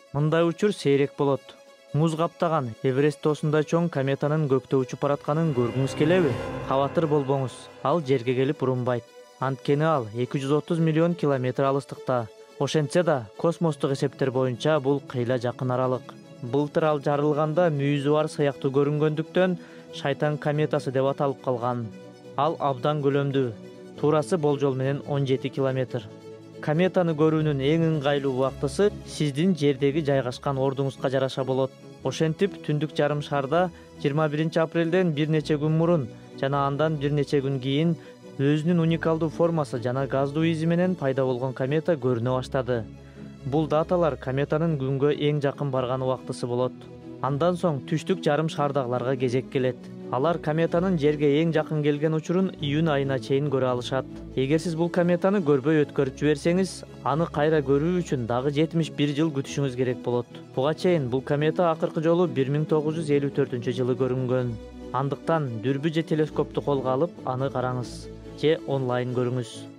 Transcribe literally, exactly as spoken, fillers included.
Мындай учур сейрек болот. Муз каптаган Эверест тоосунда чоң кометанын көктө учуп баратканын көргүңүз келеби? Кабатыр болбоңуз, ал жерге келип урунбайт. Анткени ал эки жүз отуз миллион километр алыстыкта. Ошентсе да, космостук эсептер боюнча бул кыйла жакын аралык. Былтыр ал жарылганда мүйүзү бар сыяктуу көрүнгөндүктөн Шайтан кометасы деп аталып калган. Ал абдан көлөмдүү. Туурасы болжол менен он жети километр. Кометаны көрүүнүн эң ыңгайлуу убактысы сиздин жердеги жайгашкан ордуңузга жараша болот. Ошентип, түндүк жарым шарда жыйырма биринчи апрелден бир нече күн мурун жана андан бир нече күн кийин өзүнүн уникалдуу формасы жана газдуу изи менен пайда болгон комета көрүнө баштады. Бул даталар кометанын күнгө эң жакын барган убактысы болот. Андан соң түштүк жарым шардагыларга кезек келет. Алар кометанын жерге эң жакын келген учурун июнь айына чейин көрө алышат. Эгер сиз бул кометаны көрбөй өткөрүп жиберсеңиз, аны кайра көрүү үчүн дагы жетимиш бир жыл күтүшүңүз керек болот. Буга чейин бул комета акыркы жолу бир миң тогуз жүз элүү төртүнчү жылы көрүнгөн. Андыктан дүрбү же телескопту колго алып, аны караңыз же онлайн көрүңүз.